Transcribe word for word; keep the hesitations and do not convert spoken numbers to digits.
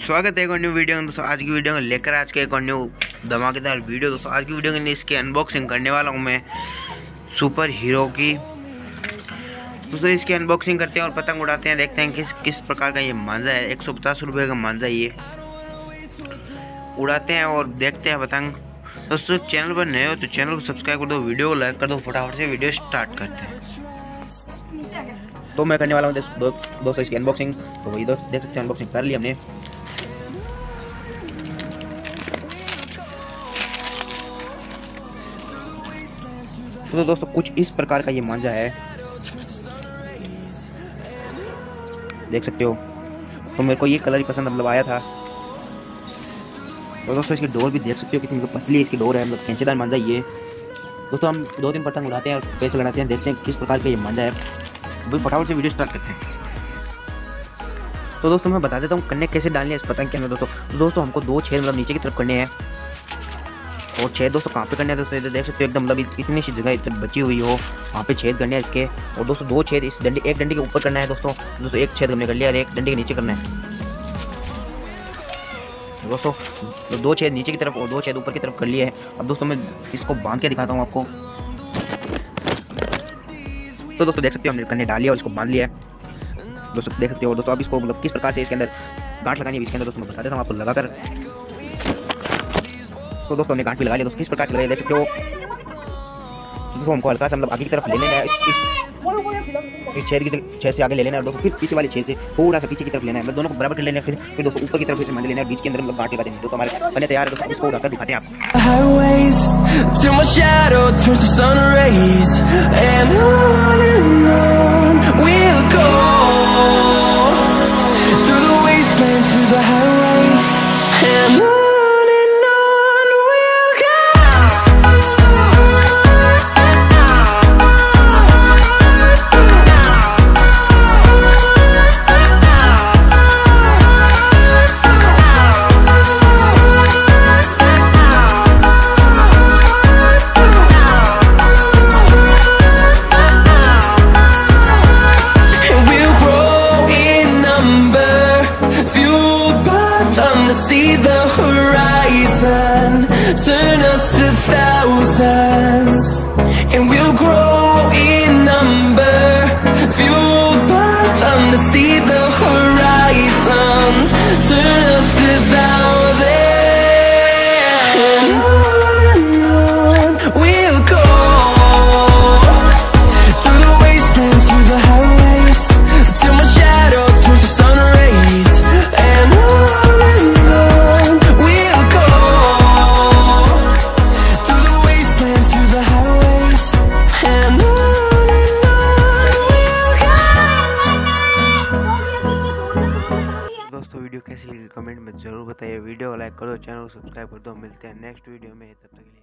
स्वागत है एक और न्यू वीडियो में दोस्तों। आज की वीडियो में लेकर आज के एक और न्यू धमाकेदार वीडियो दोस्तों। आज की वीडियो में इसकी अनबॉक्सिंग करने वाला हूँ मैं सुपर हीरो की। दोस्तों इसकी अनबॉक्सिंग करते हैं और पतंग उड़ाते हैं, देखते हैं किस किस प्रकार का ये मांझा है। एक सौ पचास रुपये का मांझा ये उड़ाते हैं और देखते हैं पतंग। दोस्तों चैनल पर नए हो तो चैनल को सब्सक्राइब कर दो, वीडियो को लाइक कर दो। फटाफट से वीडियो स्टार्ट करते हैं। तो मैं करने वाला हूँ दोस्तों दो, इसकी अनबॉक्सिंग। तो वही दोस्त देख सकते हैं, अनबॉक्सिंग कर ली हमने। तो दोस्तों कुछ इस प्रकार का ये मांझा है, देख सकते हो। तो मेरे को ये कलर ही पसंद मतलब आया था। तो दोस्तों इसकी डोर भी देख सकते हो कितनी पतली इसकी डोर है, मतलब कैंचेदार मांझा ये। दोस्तों हम दो तीन पतंग उड़ाते हैं और पैसे लगाते हैं, देखते हैं किस प्रकार का ये मांझा है। भाई फटाफट से वीडियो स्टार्ट करते हैं। तो दोस्तों मैं बता देता हूँ कन्ने कैसे डालने हैं इस पतंग के अंदर। दोस्तों दोस्तों हमको दो छेद मतलब नीचे की तरफ करने हैं। और छेद दोस्तों कहाँ पे करने हैं दोस्तों, इधर देख सकते हो एकदम मतलब इतनी सी जगह इतनी बची हुई हो वहाँ पे छेद करने हैं इसके। और दोस्तों दो छेद इस डंडी एक डंडी के ऊपर करना है दोस्तों। दोस्तों एक छेद हमने कर लिया और एक डंडी के नीचे करना है दोस्तों। तो दो छेद नीचे की तरफ और दो छेद ऊपर की तरफ कर लिए हैं। अब दोस्तों मैं इसको बांध के दिखाता हूँ आपको। तो दोस्तों देख सकते हो हमने कन्ने डाल लिया और इसको बांध लिया है दोस्तों, देख सकते हो। दोस्तों अब इसको मतलब किस प्रकार से इसके अंदर गांठ लगानी है इसके अंदर दोस्तों मैं बता देता हूँ आपको लगाकर। तो दोस्तों हमने गांठ भी लगा लिया दोस्तों, किस प्रकार से लगाया देख सकते हो। दोस्तों हमको हल्का सा मतलब आगे की तरफ ले लेना है, इस छेद की छेद से आगे ले लेना है दोस्तों। फिर पीछे वाले छेद से थोड़ा सा पीछे की तरफ लेना है, मतलब दोनों को बराबर कर लेना है। फिर फिर दोस्तों ऊपर की तरफ से मान लेना है, बीच के अंदर मतलब गांठ लगा देनी है। दोस्तों हमारे कन्ने तैयार है दोस्तों, इसको उड़ाकर दिखाते हैं आपको। See the horizon, turn us to thousands, and we'll grow in number, fueled by them to see the horizon, turn us to thousands, and on and on we'll go, through the wastelands, through the highways, till my shadow turns to sun rays, and on video कैसी लगी comment में जरूर बताइए। Video को like करो, channel को subscribe कर दो। मिलते हैं नेक्स्ट वीडियो में, तब तक के लिए।